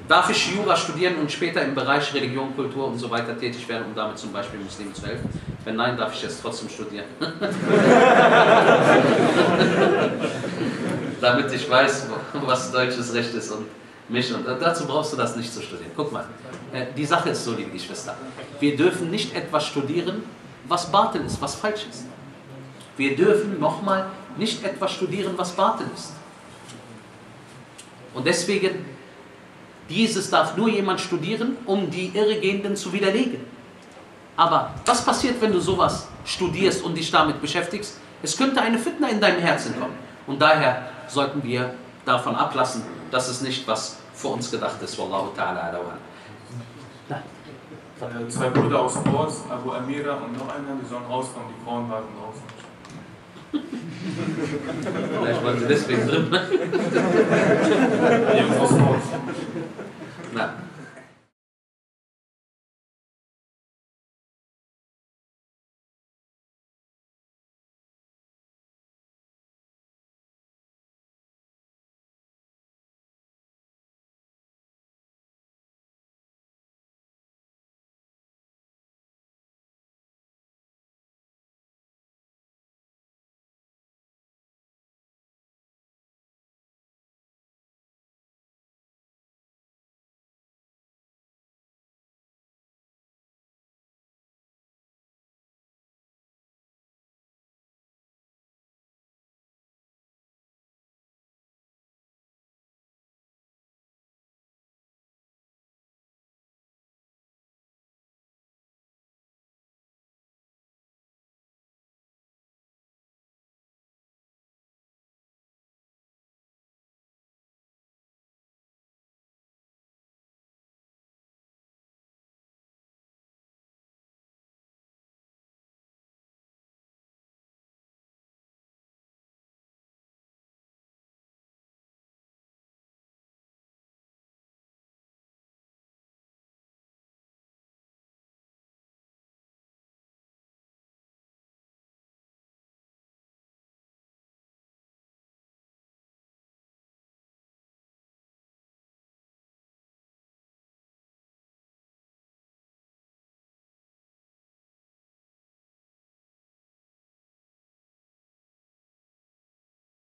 Darf ich Jura studieren und später im Bereich Religion, Kultur und so weiter tätig werden, um damit zum Beispiel Muslimen zu helfen? Wenn nein, darf ich es trotzdem studieren. Damit ich weiß, was deutsches Recht ist und mich. Und dazu brauchst du das nicht zu studieren. Guck mal, die Sache ist so, liebe Geschwister. Wir dürfen nicht etwas studieren, was Batil ist, was falsch ist. Wir dürfen nochmal nicht etwas studieren, was Batil ist. Und deswegen, dieses darf nur jemand studieren, um die Irregehenden zu widerlegen. Aber was passiert, wenn du sowas studierst und dich damit beschäftigst? Es könnte eine Fitna in deinem Herzen kommen. Und daher sollten wir davon ablassen, dass es nicht was für uns gedacht ist. Wallahu ta'ala ala wa ala. Zwei Brüder aus Ors, Abu Amira und noch einer, die sollen rauskommen, die Frauen warten draußen. Vielleicht wollen sie deswegen drin. Jungs aus Ors.